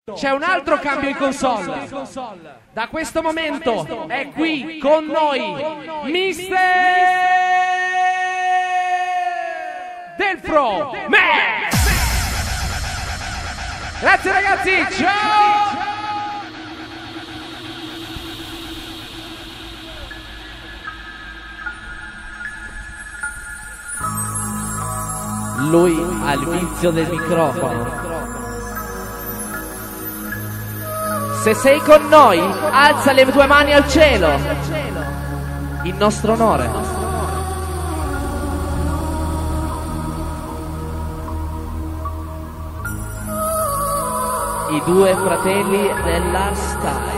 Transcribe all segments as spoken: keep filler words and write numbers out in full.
C'è un altro cambio in console. Da questo momento è qui con noi Mister Delfro Man. Grazie ragazzi, ciao! Lui ha il vizio del microfono. Se sei con noi, alza le tue mani al cielo, in nostro onore. I due fratelli dell'Hardstyle.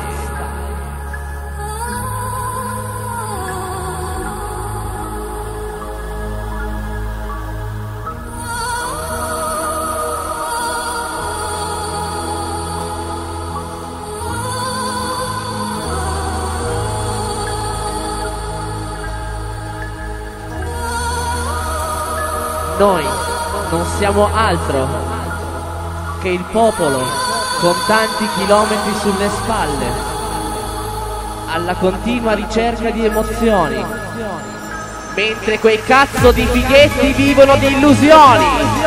Noi non siamo altro che il popolo con tanti chilometri sulle spalle, alla continua ricerca di emozioni, mentre quei cazzo di fighetti vivono di illusioni.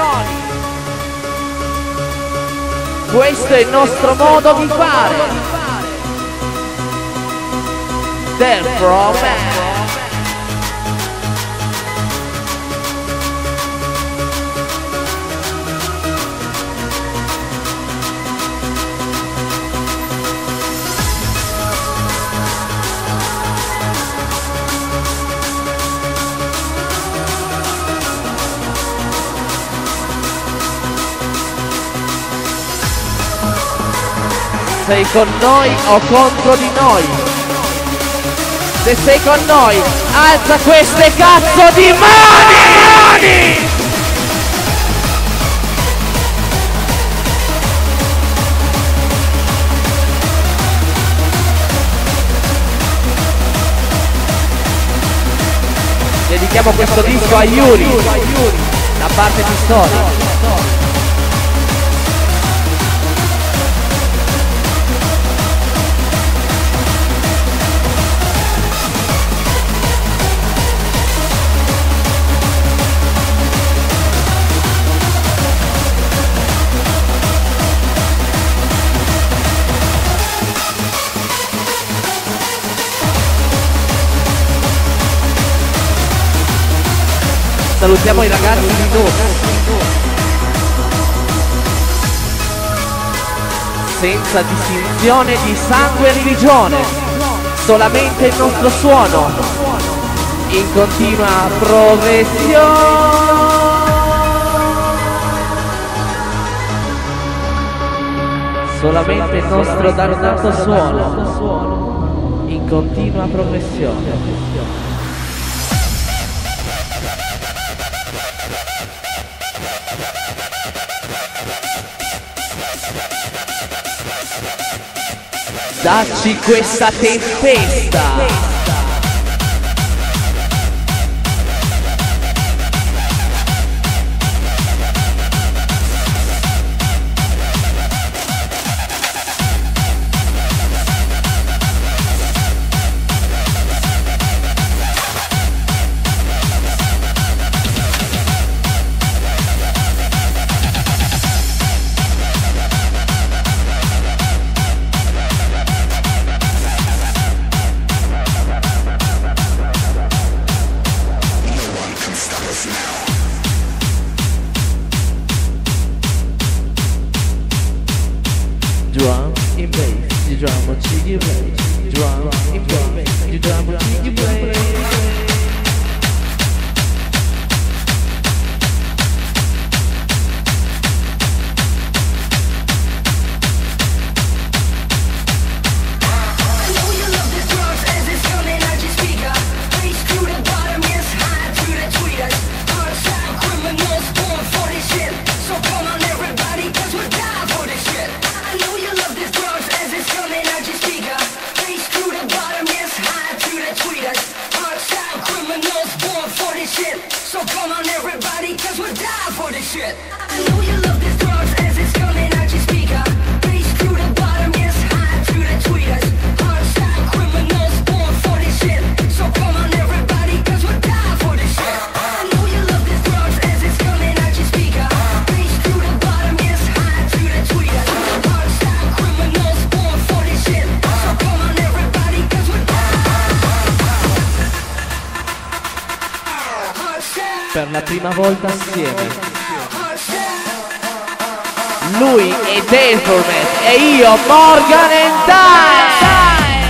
Questo è il nostro modo di fare. Delfro Man. Sei con noi o contro di noi? Se sei con noi, alza queste cazzo di mani! Dedichiamo questo disco a Yuri, da parte di Story. Salutiamo i ragazzi di Nux. Senza distinzione di sangue e religione, solamente il nostro suono, in continua progressione. Solamente il nostro dannato suono, in continua progressione. Dacci questa tempesta. Drum in bass, you drum until you play. Drum in bass, you drum until you play. So come on everybody, cause we're down for this shit. I know you love this drugs as it's coming out your speaker. Bass through per la prima volta assieme. Lui è Deformed e io Morgan and Die.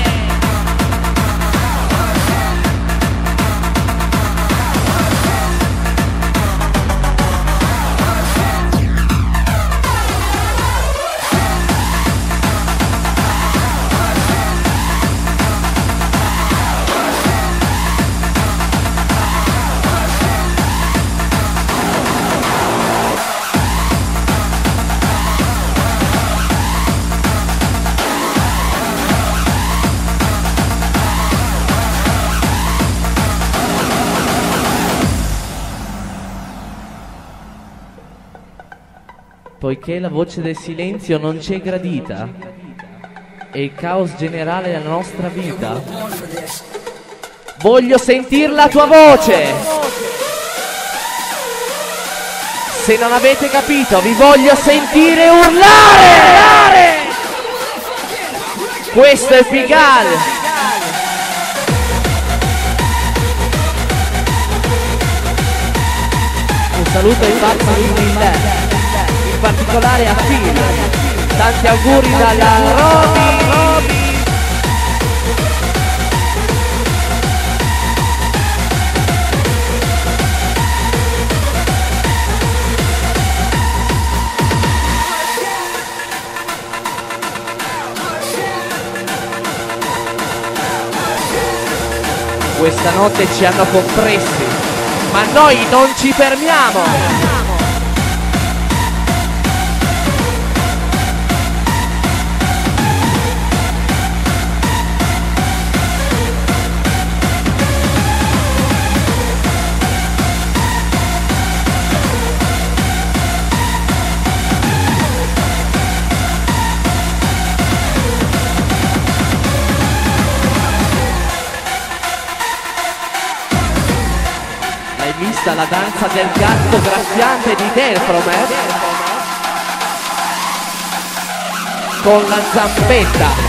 Poiché la voce del silenzio non ci è gradita e il caos generale della nostra vita, voglio sentir la tua voce. Se non avete capito, vi voglio sentire urlare. Questo è Pigalle. Un saluto ai fatti di Miller, in particolare a Phil. Tanti auguri dalla Roby. Questa notte ci hanno compressi, ma noi non ci fermiamo. Vista la danza del gatto graffiante di Deformed con la zampetta.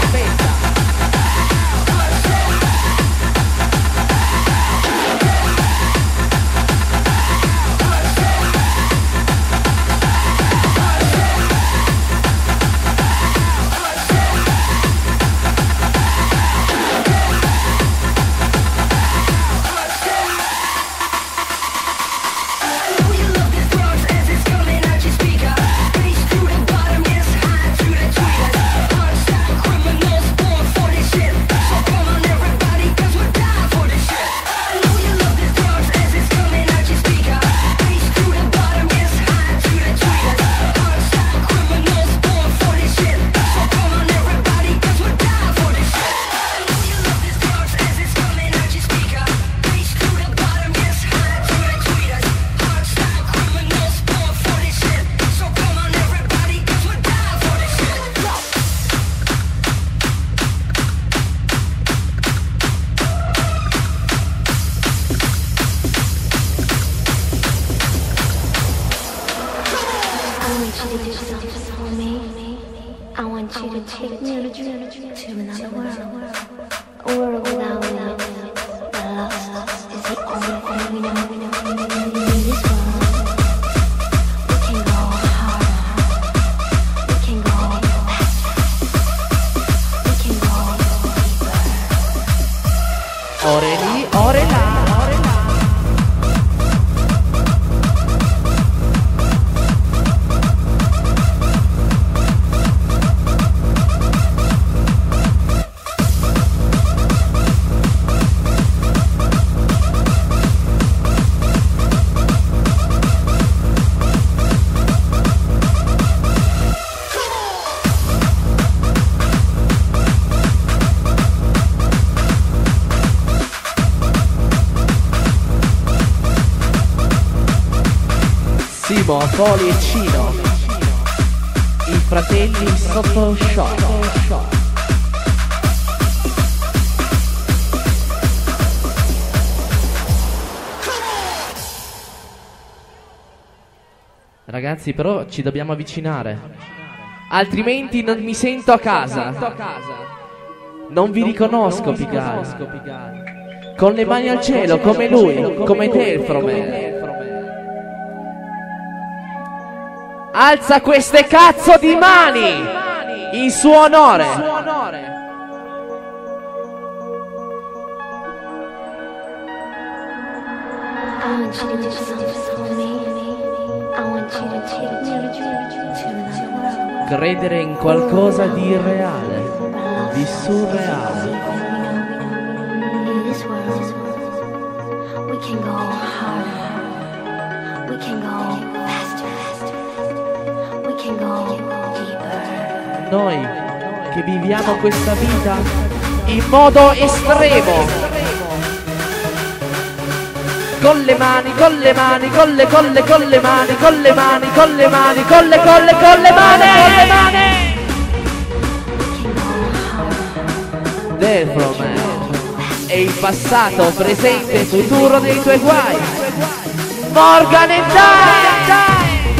Ore lì, ore là, ore là. Simo, Foli e Cino, i fratelli sotto shock. Ragazzi, però ci dobbiamo avvicinare, altrimenti non mi sento a casa. Non vi riconosco, Pigalle. Con le mani al cielo, come lui, come Deformed. alza queste cazzo di mani in suo onore. Credere in qualcosa di irreale, di surreale. Noi che viviamo questa vita in modo estremo, con le mani, con le mani, con le, con le, con le mani, con le mani, con le mani, con le, con le, con le mani, con le mani. Dentro me è il passato, presente e futuro dei tuoi guai. Morgan e dai!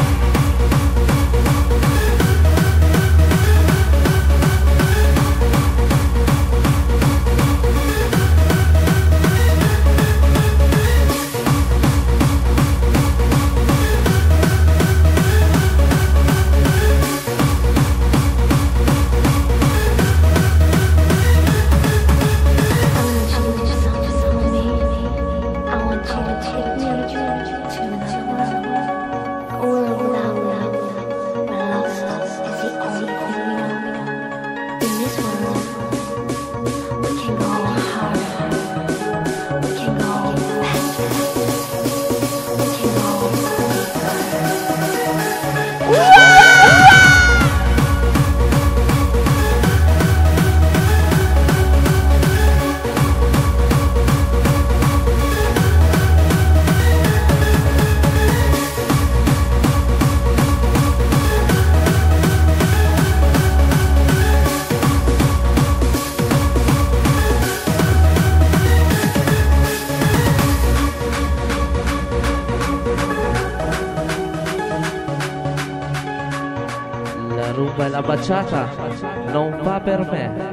rumba e la baciata non fa per me.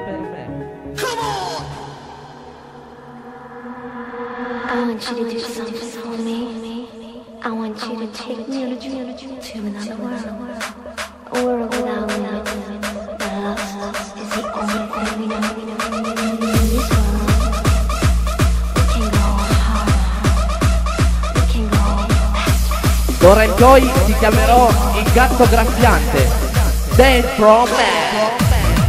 I want you to do something for me. I want you to take me to another world, a world without limits. Where love is the only thing we know. In this world, we can go hard, we can go fast. D'ora in poi ti chiamerò il gatto graffiante. Dentro me.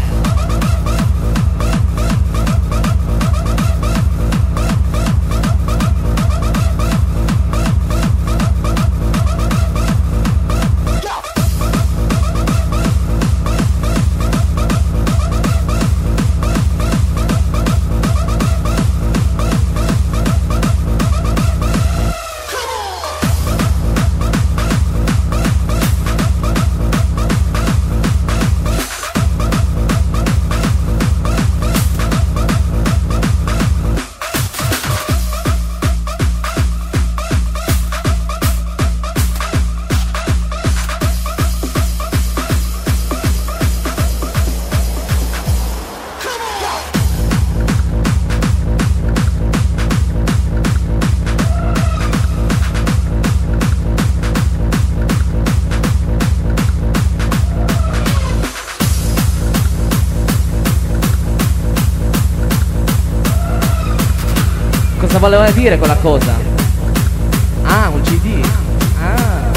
Cosa voleva dire quella cosa? Ah, un C D. Ah.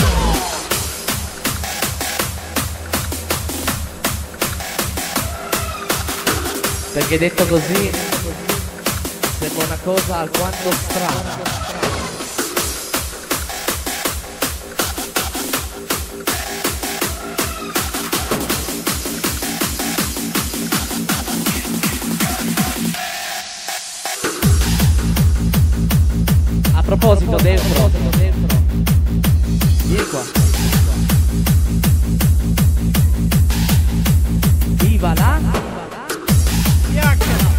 Perché detto così sembra una cosa alquanto strana. A proposito, dentro, vieni qua. Viva la chiacchiera.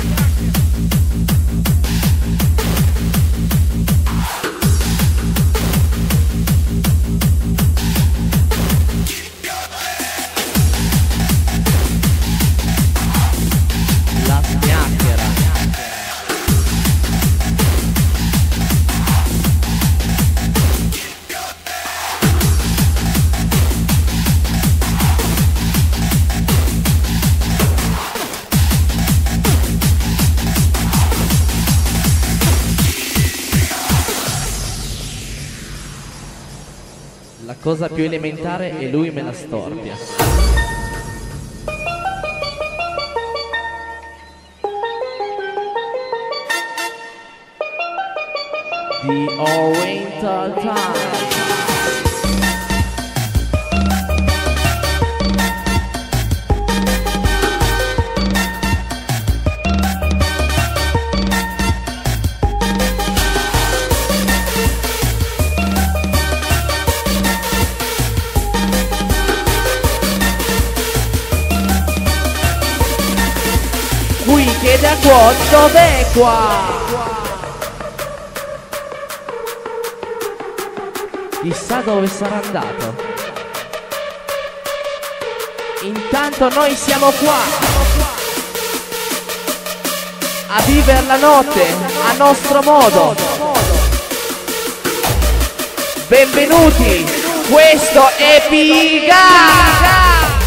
La chiacchiera. cosa più elementare e lui me la storpia. The Oriental Time. Qui che da qua, dov'è qua? Chissà dove sarà andato. Intanto noi siamo qua a vivere la notte a nostro modo. Benvenuti, questo è Piga.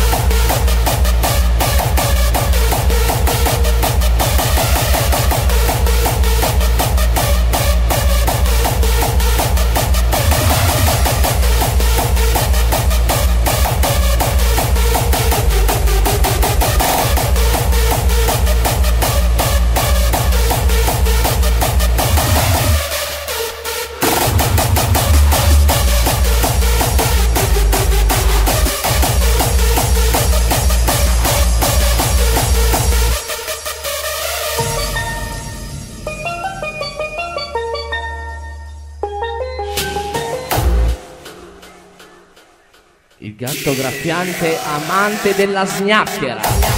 Il gatto graffiante amante della snacchera.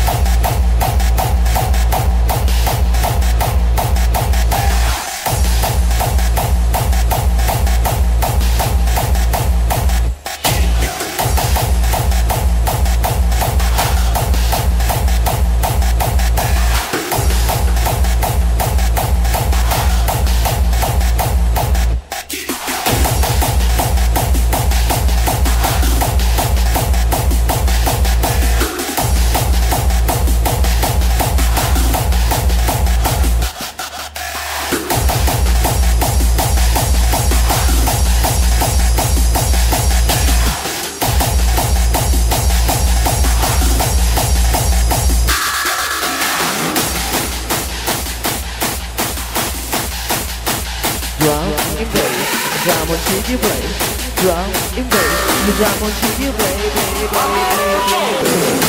Drum and bass, drum until you play. Drum and bass, you drum until you play, play, play, play, play.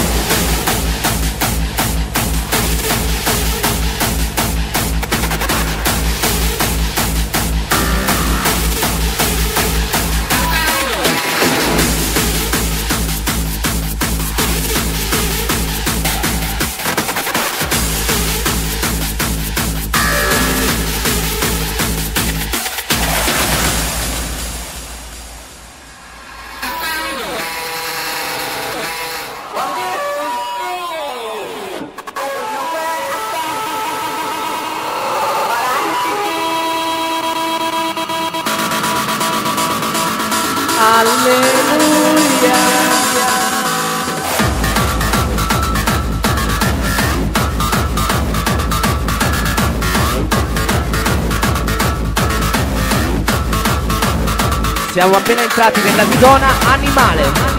Alleluia. Siamo appena entrati nella zona animale.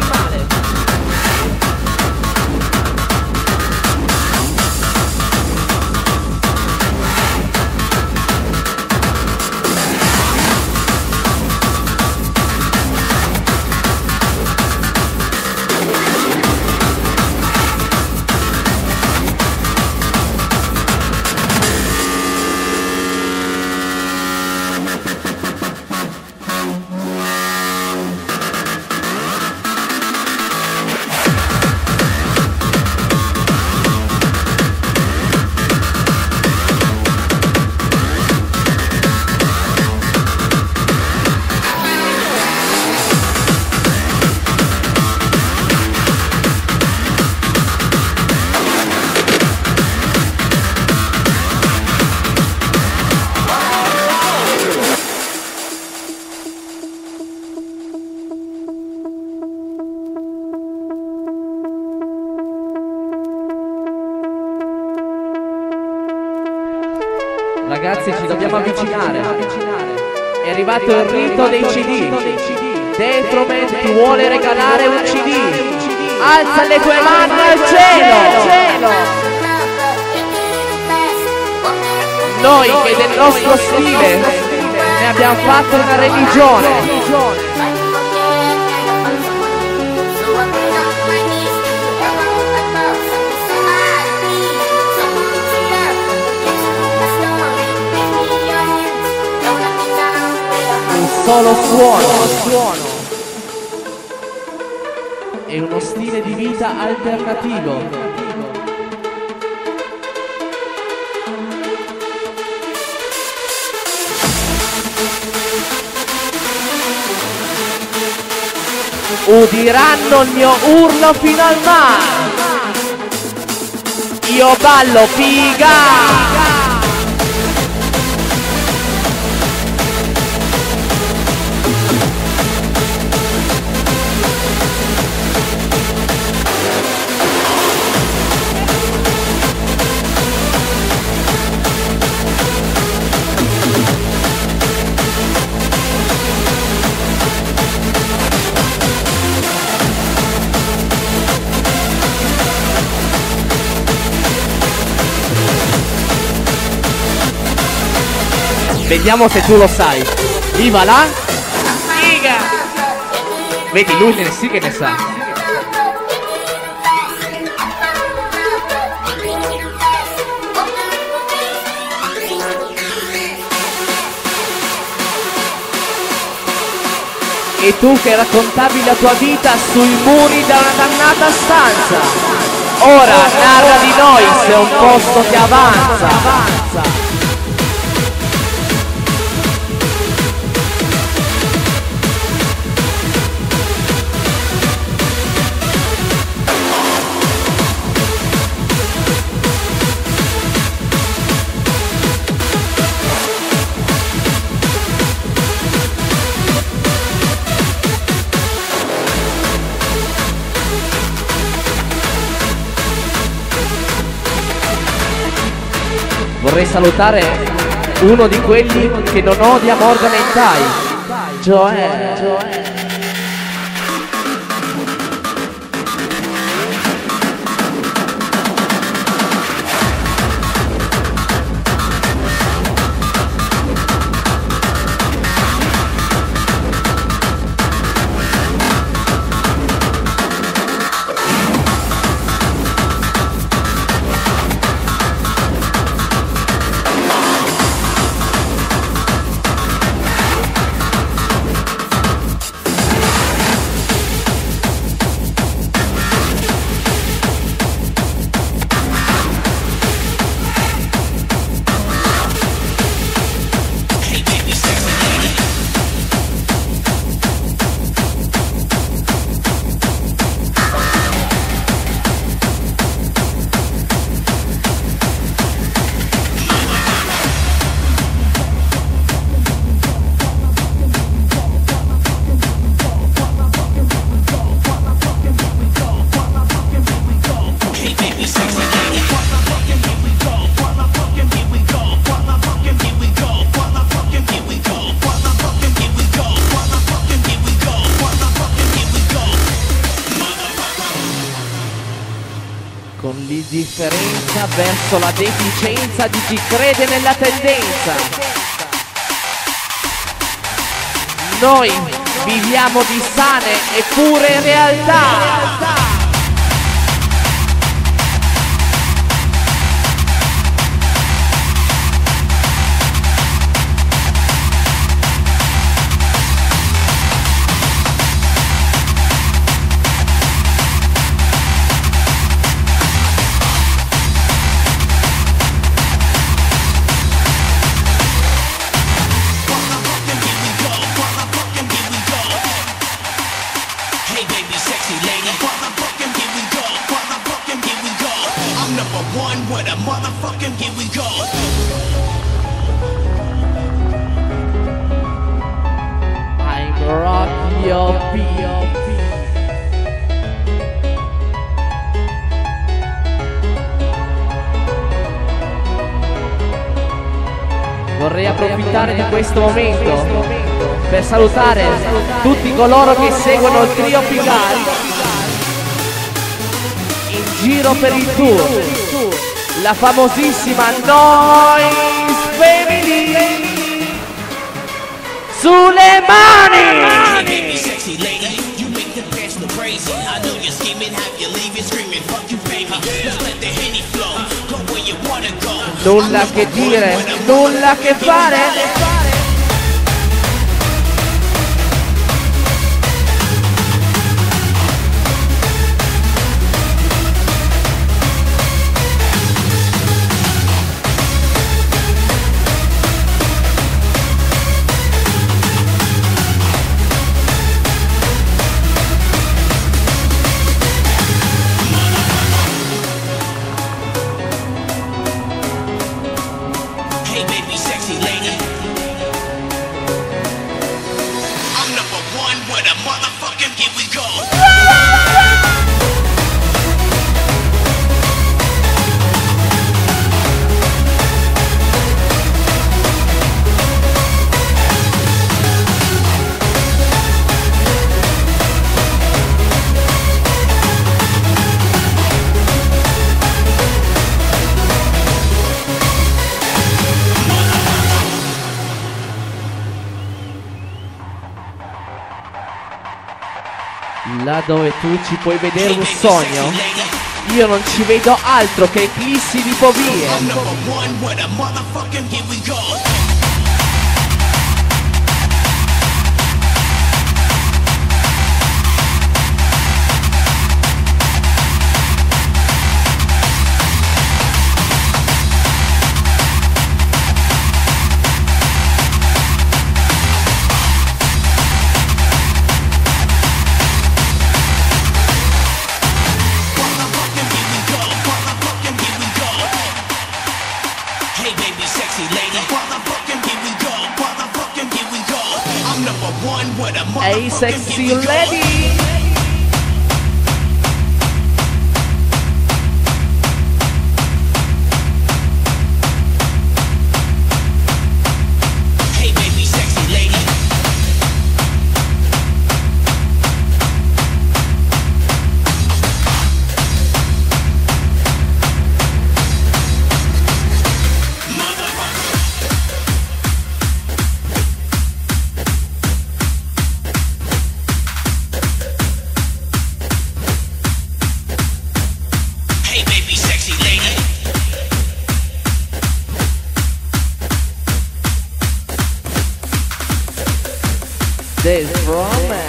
Ragazzi, ci dobbiamo avvicinare. È arrivato il rito dei C D. Detroman ti vuole regalare un C D. Alza le tue mani al cielo. Noi che del nostro stile ne abbiamo fatto una religione. Solo suono, suono e uno stile di vita alternativo. Udiranno il mio urlo fino al mare. Io ballo figa. Vediamo se tu lo sai. Viva la figa! Vedi, lui ne sì che ne sa. E tu che raccontavi la tua vita sui muri da una dannata stanza, ora narra di noi se un posto ti avanza. Vorrei salutare uno di quelli che non odia Morgan e Tai, Joel. Joel. Con l'indifferenza verso la deficienza di chi crede nella tendenza. Noi viviamo di sane e pure realtà. Vorrei approfittare di questo momento per salutare tutti coloro che seguono il trio Picard in giro per il tour, la famosissima Noise Family. Sulle mani! Nulla che dire, nulla che fare. Là dove tu ci puoi vedere un sogno, io non ci vedo altro che eclissi di povie. Hey sexy lady. Hey baby sexy lady. There's romance.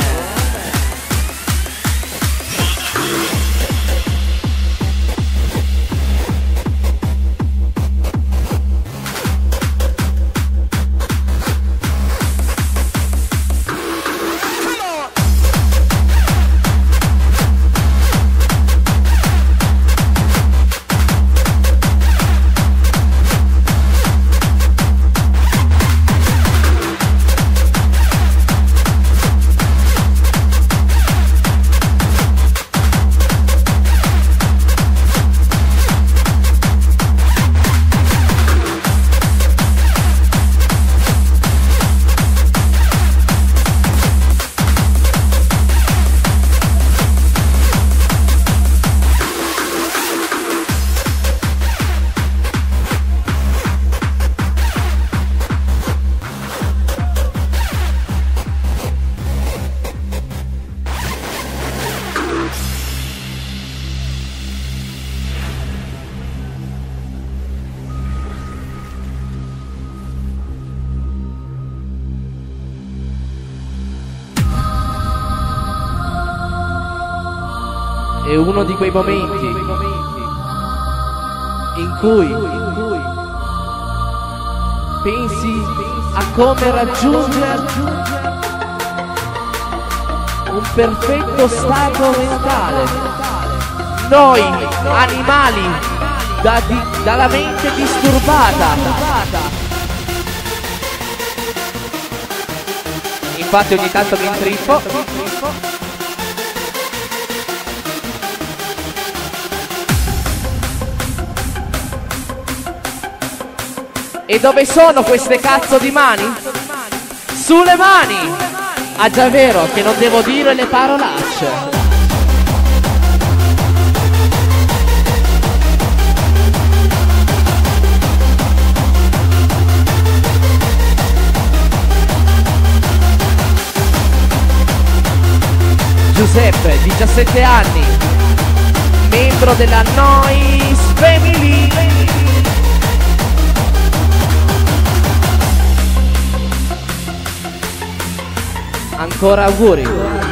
È uno di quei momenti in cui pensi a come raggiungere un perfetto stato mentale. Noi, animali, da di, dalla mente disturbata. Infatti ogni tanto mi intrippo. E dove sono queste cazzo di mani? Sulle mani! Ah già è vero che non devo dire le parolacce. Giuseppe, diciassette anni, membro della Noise Family. Ancora auguri.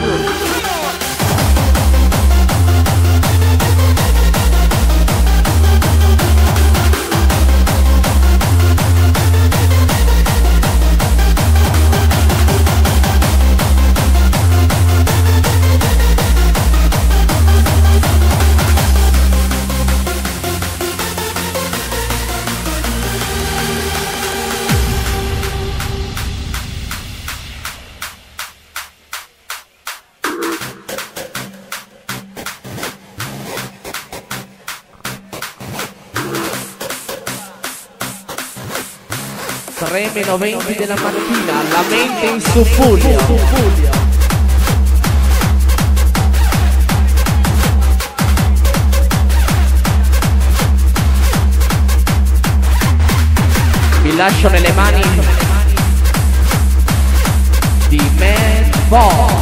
tre meno venti della mattina, la mente in subbuglio. Vi lascio nelle mani di Mad Boy.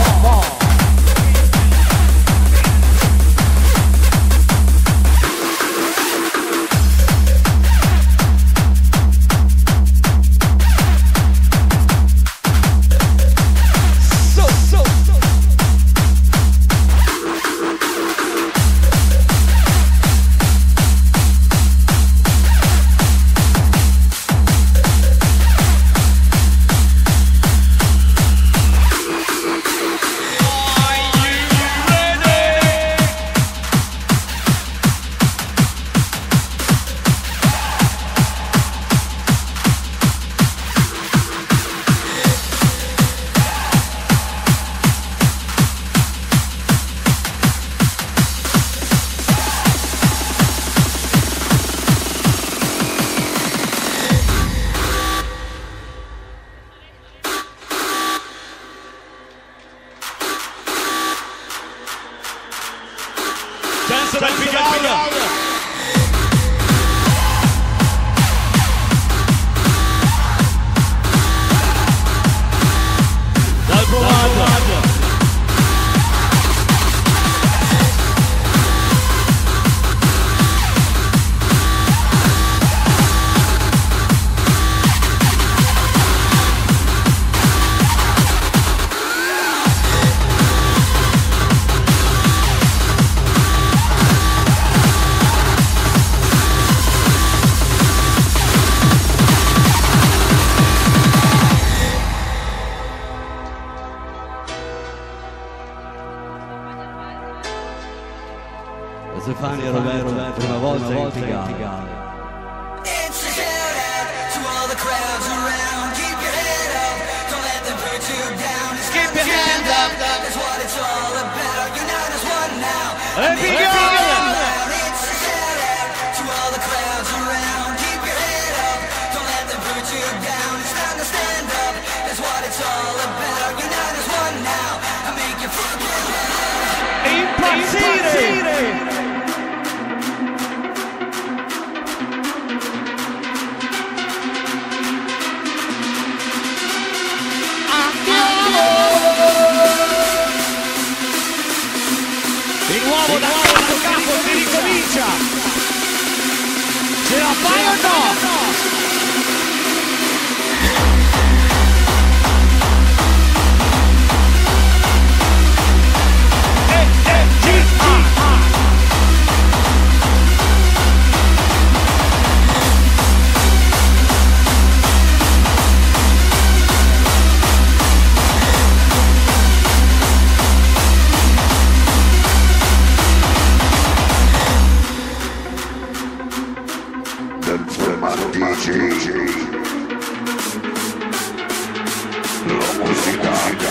Stefani e Roberto, per una volta in Tigana. Keep your hand up, that's what it's all about. Unite as one now. Let me go! It's a shout out to all the crowds around. Keep your head up, don't let them put you down. It's time to stand up, that's what it's all about. Unite as one now, I make you fucking loud. Impazzire! Di nuovo da capo a capo si ricomincia. Ce la fai o no? E E G A D J, la musica.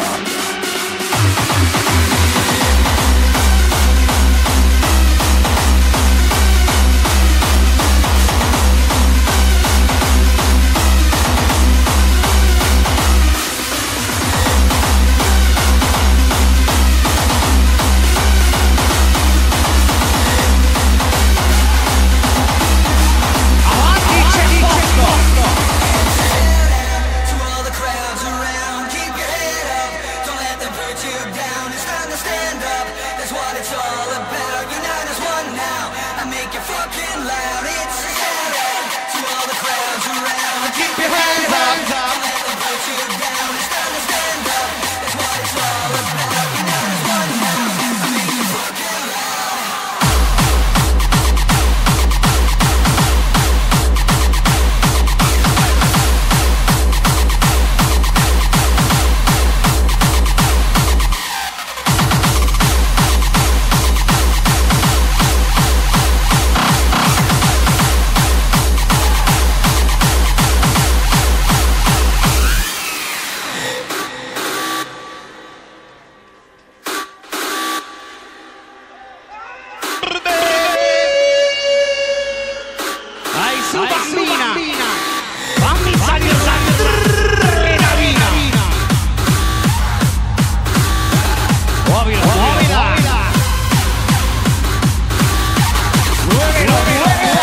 bambina. Fammi salire l'adrenalina. Muovila, muovila. Muovila, muovila.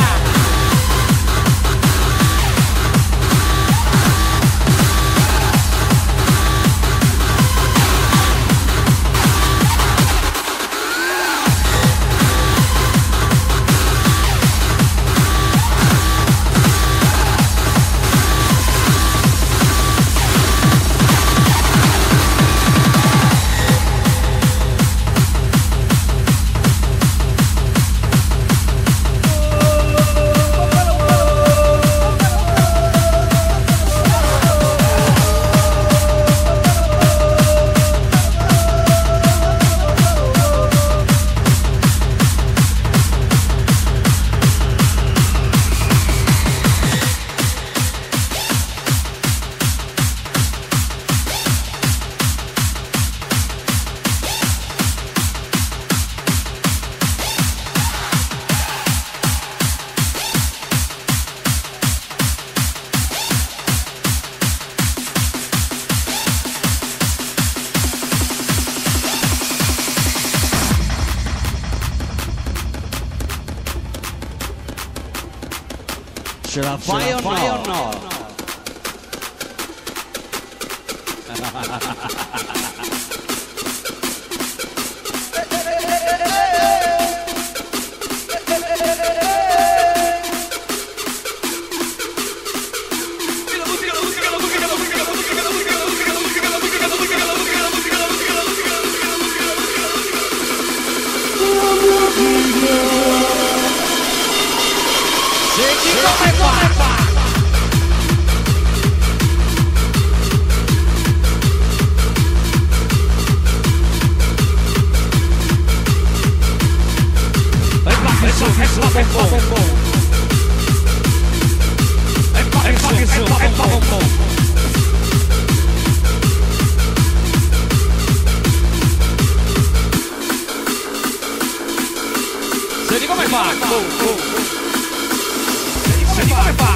Ce la fai o no? no? Senti come fa! Senti come fa? Senti come fa?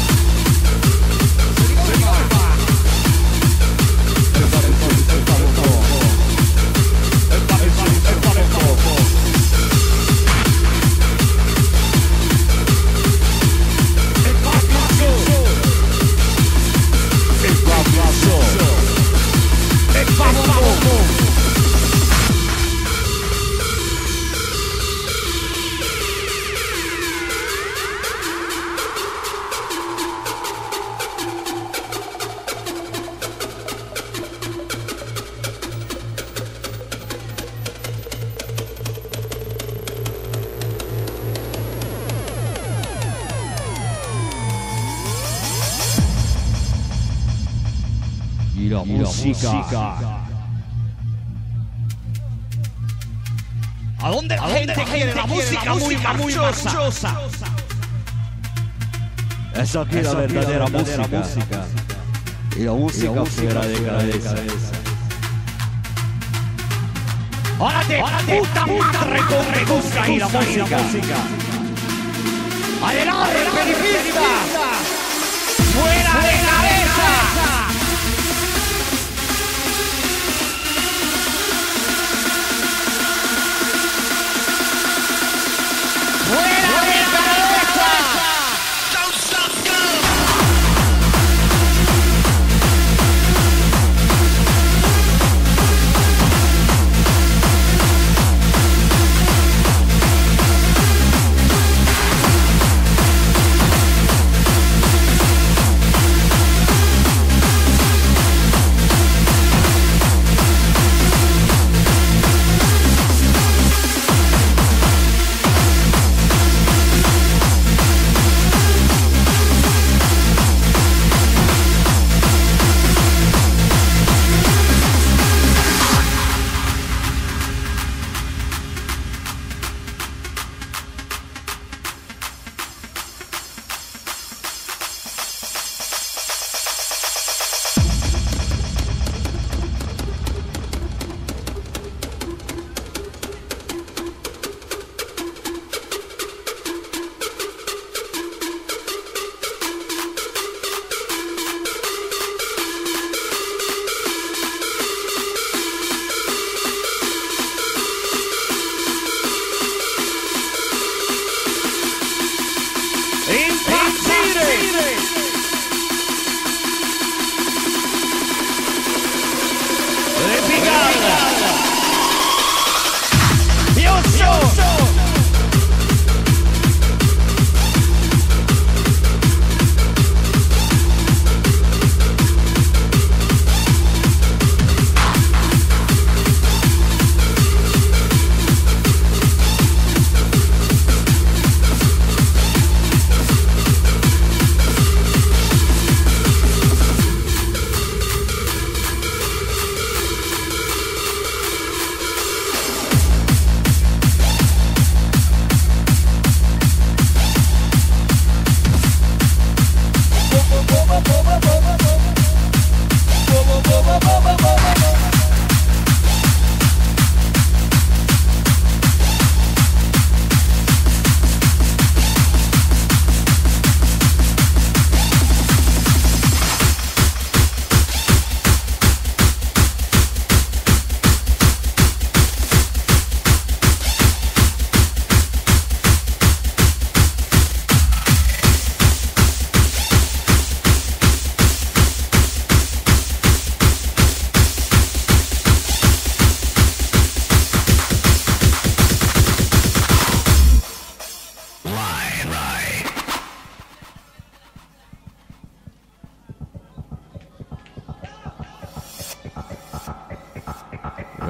La musica. ¿A dónde la gente quiere la música muy marchosa? Esa aquí es la verdadera música. Y la música fuera de cabeza. ¡Órate, puta madre, cómo me gusta ahí la música! ¡Adelante, perifista! ¡Fuera de cabeza! ¡Fuera de cabeza! Don't stop, go!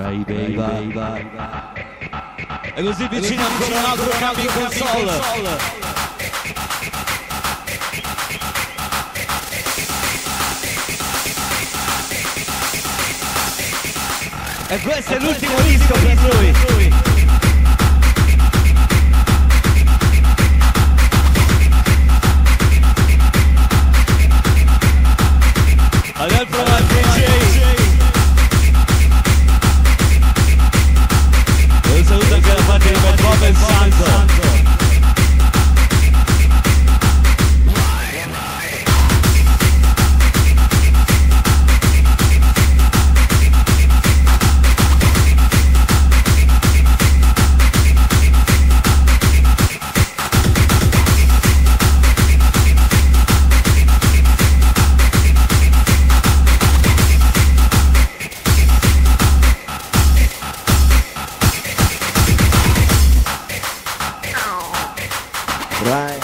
Dai baby. E così vicino ancora un altro cambio in console. E questo è l'ultimo disco per lui. Allora prova il D J. E un saluto anche da parte di Bad Bob e Santo. Right.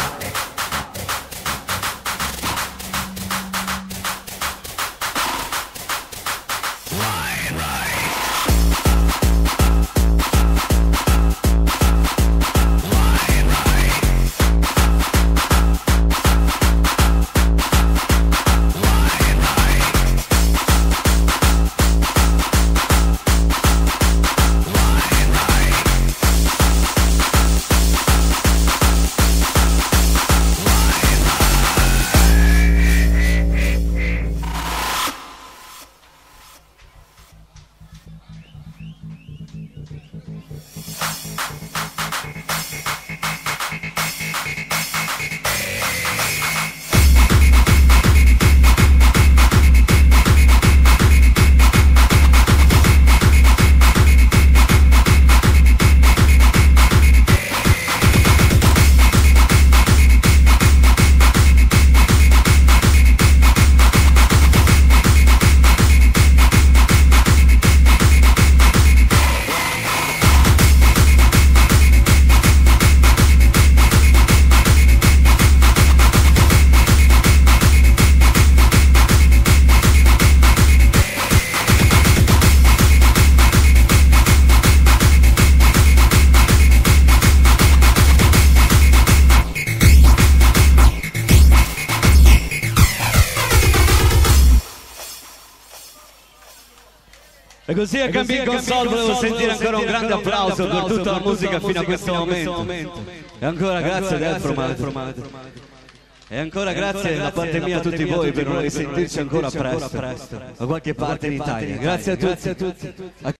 E così a Cambio in Console volevo sentire ancora un grande applauso per tutta la musica fino a questo momento. E ancora grazie Delfromat. E ancora grazie da parte mia a tutti voi per non risentirci ancora presto, da qualche parte in Italia. Grazie a tutti.